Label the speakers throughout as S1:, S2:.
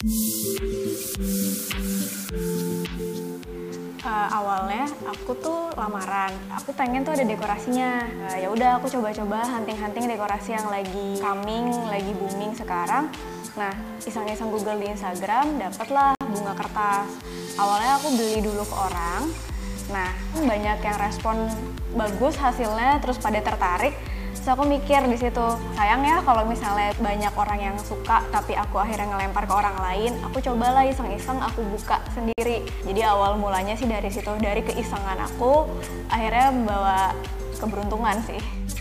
S1: Awalnya aku tuh lamaran, aku pengen tuh ada dekorasinya. Ya udah aku coba-coba hunting-hunting dekorasi yang lagi coming, lagi booming sekarang. Nah, iseng-iseng Google di Instagram, dapatlah bunga kertas. Awalnya aku beli dulu ke orang. Nah, banyak yang respon bagus hasilnya, terus pada tertarik. Terus aku mikir di situ, sayang ya kalau misalnya banyak orang yang suka tapi aku akhirnya ngelempar ke orang lain, aku cobalah iseng-iseng aku buka sendiri. Jadi awal mulanya sih dari situ, dari keisengan aku akhirnya membawa keberuntungan sih.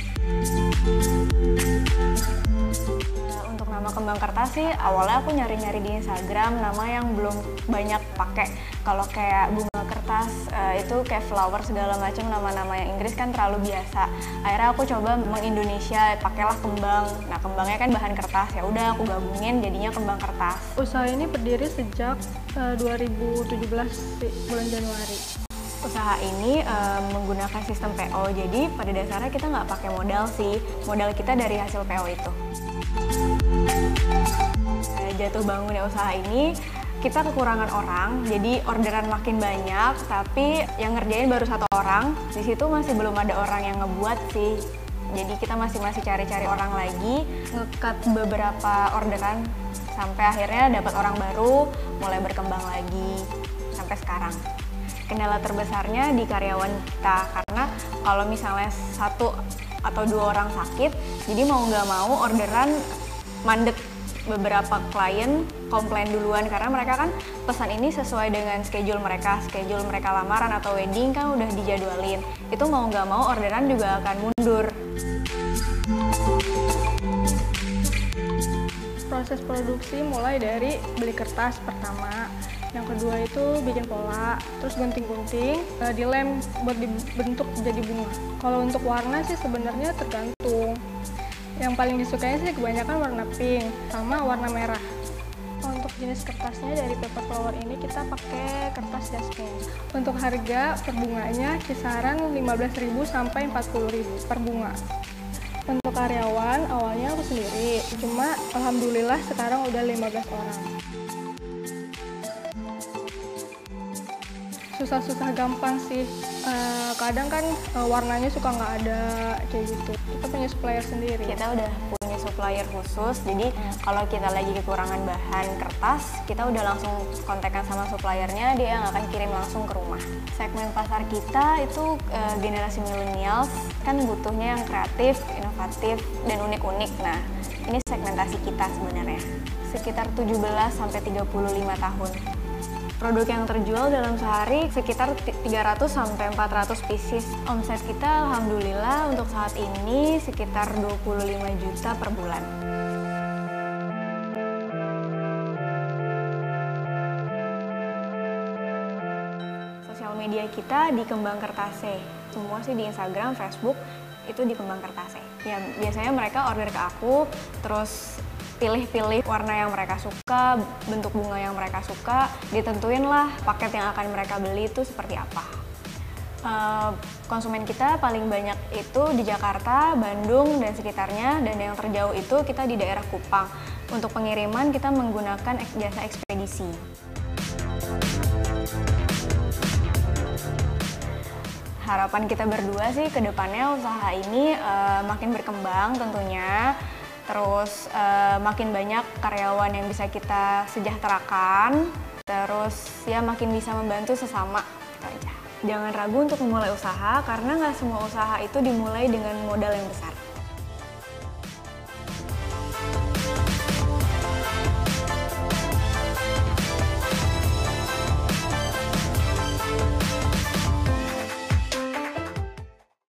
S1: Untuk nama kembang kertas sih awalnya aku nyari-nyari di Instagram nama yang belum banyak pakai. Kalau kayak bunga kertas itu kayak flower segala macam nama-nama yang Inggris kan terlalu biasa. Akhirnya aku coba mengindonesia, pakailah kembang. Nah, kembangnya kan bahan kertas, ya udah aku gabungin jadinya kembang kertas.
S2: Usaha ini berdiri sejak 2017 bulan Januari.
S1: Usaha ini menggunakan sistem PO, jadi pada dasarnya kita nggak pakai modal sih. Modal kita dari hasil PO itu. Jatuh bangunnya usaha ini, kita kekurangan orang, jadi orderan makin banyak, tapi yang ngerjain baru 1 orang. Di situ masih belum ada orang yang ngebuat sih. Jadi kita masih cari-cari orang lagi, nge-cut beberapa orderan, sampai akhirnya dapat orang baru, mulai berkembang lagi, sampai sekarang. Kendala terbesarnya di karyawan kita, karena kalau misalnya 1 atau 2 orang sakit, jadi mau nggak mau orderan mandek. Beberapa klien komplain duluan karena mereka kan pesan ini sesuai dengan schedule mereka lamaran atau wedding kan udah dijadwalin. Itu mau nggak mau orderan juga akan mundur.
S2: Proses produksi mulai dari beli kertas pertama, yang kedua itu bikin pola, terus gunting-gunting, dilem buat dibentuk jadi bunga. Kalau untuk warna sih sebenarnya tergantung. Yang paling disukainya sih kebanyakan warna pink sama warna merah. Untuk jenis kertasnya dari paper flower ini kita pakai kertas jasmine. Untuk harga per bunganya kisaran 15.000 sampai 40.000 per bunga. Untuk karyawan awalnya aku sendiri, cuma alhamdulillah sekarang udah 15 orang. Susah-susah gampang sih, kadang kan warnanya suka nggak ada kayak gitu. Kita punya supplier sendiri.
S1: Kita udah punya supplier khusus, jadi kalau kita lagi kekurangan bahan kertas, kita udah langsung kontakkan sama suppliernya, dia yang akan kirim langsung ke rumah. Segmen pasar kita itu generasi millennials, kan butuhnya yang kreatif, inovatif, dan unik-unik. Nah, ini segmentasi kita sebenarnya, sekitar 17 sampai 35 tahun. Produk yang terjual dalam sehari sekitar 300 sampai 400 pieces. Omset kita alhamdulillah untuk saat ini sekitar 25 juta per bulan. Sosial media kita di Kembang Kertase. Semua sih di Instagram, Facebook itu di Kembang Kertase. Ya biasanya mereka order ke aku, terus pilih-pilih warna yang mereka suka, bentuk bunga yang mereka suka, ditentuin lah paket yang akan mereka beli itu seperti apa. Konsumen kita paling banyak itu di Jakarta, Bandung, dan sekitarnya, dan yang terjauh itu kita di daerah Kupang. Untuk pengiriman kita menggunakan jasa ekspedisi. Harapan kita berdua sih ke depannya usaha ini makin berkembang tentunya. Terus makin banyak karyawan yang bisa kita sejahterakan, terus ya makin bisa membantu sesama, itu aja. Jangan ragu untuk memulai usaha, karena nggak semua usaha itu dimulai dengan modal yang besar.